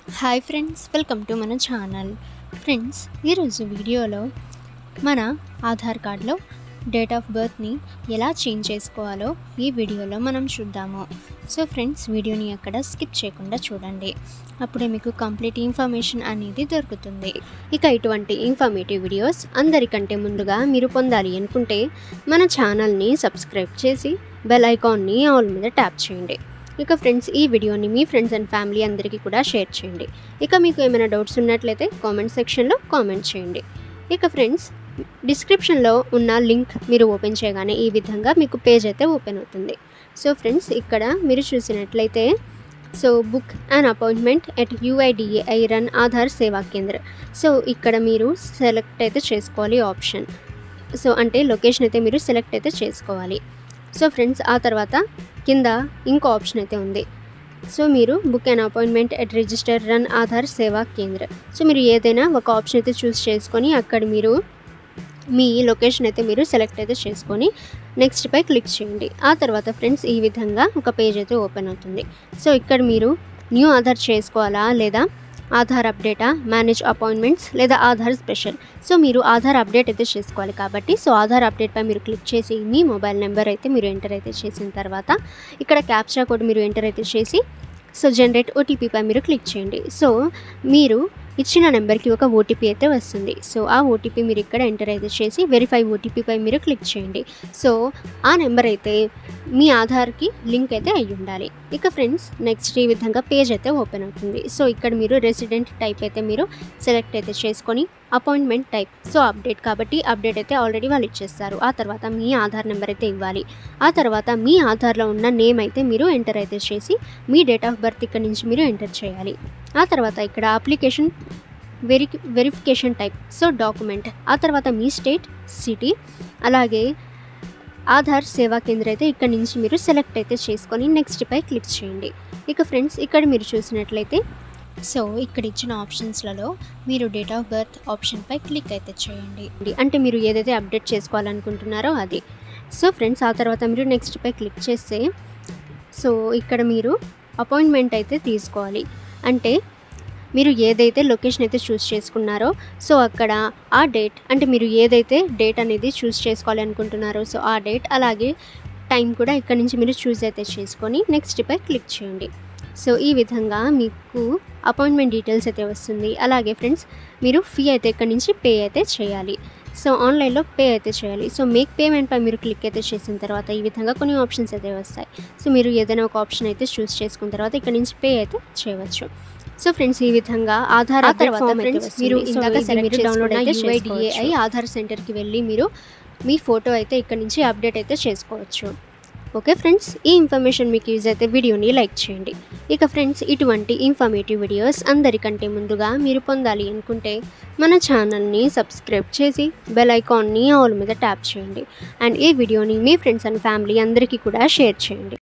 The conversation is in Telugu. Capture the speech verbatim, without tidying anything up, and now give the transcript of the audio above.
హాయ్ ఫ్రెండ్స్, వెల్కమ్ టు మన ఛానల్. ఫ్రెండ్స్, ఈరోజు వీడియోలో మన ఆధార్ కార్డులో డేట్ ఆఫ్ బర్త్ని ఎలా చేంజ్ చేసుకోవాలో ఈ వీడియోలో మనం చూద్దాము. సో ఫ్రెండ్స్, వీడియోని అక్కడ స్కిప్ చేయకుండా చూడండి, అప్పుడే మీకు కంప్లీట్ ఇన్ఫర్మేషన్ అనేది దొరుకుతుంది. ఇక ఇటువంటి ఇన్ఫర్మేటివ్ వీడియోస్ అందరికంటే ముందుగా మీరు పొందాలి అనుకుంటే మన ఛానల్ని సబ్స్క్రైబ్ చేసి బెల్ ఐకాన్ని ఆల్ మీద ట్యాప్ చేయండి. ఇక ఫ్రెండ్స్, ఈ వీడియోని మీ ఫ్రెండ్స్ అండ్ ఫ్యామిలీ అందరికీ కూడా షేర్ చేయండి. ఇక మీకు ఏమైనా డౌట్స్ ఉన్నట్లయితే కామెంట్ సెక్షన్లో కామెంట్ చేయండి. ఇక ఫ్రెండ్స్, డిస్క్రిప్షన్లో ఉన్న లింక్ మీరు ఓపెన్ చేయగానే ఈ విధంగా మీకు పేజ్ అయితే ఓపెన్ అవుతుంది. సో ఫ్రెండ్స్, ఇక్కడ మీరు చూసినట్లయితే so book and appointment at UIDAI run Aadhaar Seva Kendra. So ఇక్కడ మీరు సెలెక్ట్ అయితే చేసుకోవాలి ఆప్షన్. సో అంటే లొకేషన్ అయితే మీరు సెలెక్ట్ అయితే చేసుకోవాలి. సో ఫ్రెండ్స్, ఆ తర్వాత కింద ఇంకో ఆప్షన్ అయితే ఉంది. సో మీరు book and appointment at register run Aadhaar Seva Kendra. So మీరు ఏదైనా ఒక ఆప్షన్ అయితే చూస్ చేసుకొని అక్కడ మీరు మీ లొకేషన్ అయితే మీరు సెలెక్ట్ అయితే చేసుకొని నెక్స్ట్ పై క్లిక్ చేయండి. ఆ తర్వాత ఫ్రెండ్స్, ఈ విధంగా ఒక పేజ్ అయితే ఓపెన్ అవుతుంది. సో ఇక్కడ మీరు న్యూ ఆధార్ చేసుకోవాలా లేదా ఆధార్ అప్డేటా, మేనేజ్ అపాయింట్మెంట్స్ లేదా ఆధార్ స్పెషల్. సో మీరు ఆధార్ అప్డేట్ అయితే చేసుకోవాలి కాబట్టి సో ఆధార్ అప్డేట్పై మీరు క్లిక్ చేసి మీ మొబైల్ నెంబర్ అయితే మీరు ఎంటర్ అయితే చేసిన తర్వాత ఇక్కడ క్యాప్చా కోడ్ మీరు ఎంటర్ అయితే చేసి సో జనరేట్ ఓటీపీపై మీరు క్లిక్ చేయండి. సో మీరు ఇచ్చిన నెంబర్కి ఒక ఓటీపీ అయితే వస్తుంది. సో ఆ ఓటీపీ మీరు ఇక్కడ ఎంటర్ అయితే చేసి వెరిఫై ఓటీపీపై మీరు క్లిక్ చేయండి. సో ఆ నెంబర్ అయితే మీ ఆధార్కి లింక్ అయితే అయ్యి ఉండాలి. ఇక ఫ్రెండ్స్, నెక్స్ట్ ఈ విధంగా పేజ్ అయితే ఓపెన్ అవుతుంది. సో ఇక్కడ మీరు రెసిడెంట్ టైప్ అయితే మీరు సెలెక్ట్ అయితే చేసుకొని అపాయింట్మెంట్ టైప్ సో అప్డేట్ కాబట్టి అప్డేట్ అయితే ఆల్రెడీ వాళ్ళు ఇచ్చేస్తారు. ఆ తర్వాత మీ ఆధార్ నెంబర్ అయితే ఇవ్వాలి. ఆ తర్వాత మీ ఆధార్లో ఉన్న నేమ్ అయితే మీరు ఎంటర్ అయితే చేసి మీ డేట్ ఆఫ్ బర్త్ ఇక్కడ నుంచి మీరు ఎంటర్ చేయాలి. ఆ తర్వాత ఇక్కడ application very verification type so document. ఆ తర్వాత మీ స్టేట్, సిటీ, అలాగే ఆధార్ సేవా కేంద్ర అయితే ఇక్కడ నుంచి మీరు సెలెక్ట్ అయితే చేసుకొని నెక్స్ట్ పై క్లిక్ చేయండి. ఇక ఫ్రెండ్స్, ఇక్కడ మీరు చూసినట్లయితే సో ఇక్కడ ఇచ్చిన ఆప్షన్స్లలో మీరు డేట్ ఆఫ్ బర్త్ ఆప్షన్పై క్లిక్ అయితే చేయండి. అంటే మీరు ఏదైతే అప్డేట్ చేసుకోవాలనుకుంటున్నారో అది. సో ఫ్రెండ్స్, ఆ తర్వాత మీరు నెక్స్ట్ పై క్లిక్ చేస్తే సో ఇక్కడ మీరు అపాయింట్మెంట్ అయితే తీసుకోవాలి. అంటే మీరు ఏదైతే లొకేషన్ అయితే చూస్ చేసుకున్నారో సో అక్కడ ఆ డేట్ అంటే మీరు ఏదైతే డేట్ అనేది చూస్ చేసుకోవాలి అనుకుంటున్నారో సో ఆ డేట్ అలాగే టైం కూడా ఇక్కడ నుంచి మీరు చూస్ అయితే చేసుకొని నెక్స్ట్ పై క్లిక్ చేయండి. సో ఈ విధంగా మీకు అపాయింట్మెంట్ డీటెయిల్స్ అయితే వస్తుంది. అలాగే ఫ్రెండ్స్, మీరు ఫీ అయితే ఇక్కడ నుంచి పే అయితే చేయాలి. సో ఆన్లైన్లో పే అయితే చేయాలి. సో మేక్ పేమెంట్ పై మీరు క్లిక్ అయితే చేసిన తర్వాత ఈ విధంగా కొన్ని ఆప్షన్స్ అయితే వస్తాయి. సో మీరు ఏదైనా ఒక ఆప్షన్ అయితే చూస్ చేసుకున్న తర్వాత ఇక్కడ నుంచి పే అయితే చేయవచ్చు. సో ఫ్రెండ్స్, ఈ విధంగా ఆధార్ తర్వాత ఫ్రెండ్స్ మీరు ఇందాక సెలెక్ట్ డౌన్లోడ్ అయితే యూఐడిఏఐ ఆధార్ సెంటర్కి వెళ్ళి మీరు మీ ఫోటో అయితే ఇక్కడ నుంచి అప్డేట్ అయితే చేసుకోవచ్చు. ఓకే ఫ్రెండ్స్, ఈ ఇన్ఫర్మేషన్ మీకు యూజ్ అయితే వీడియోని లైక్ చేయండి. ఇక ఫ్రెండ్స్, ఇటువంటి ఇన్ఫర్మేటివ్ వీడియోస్ అందరికంటే ముందుగా మీరు పొందాలి అనుకుంటే మన ఛానల్ని సబ్స్క్రైబ్ చేసి బెల్ ఐకాన్ని ఆల్ మీద ట్యాప్ చేయండి. అండ్ ఈ వీడియోని మీ ఫ్రెండ్స్ అండ్ ఫ్యామిలీ అందరికీ కూడా షేర్ చేయండి.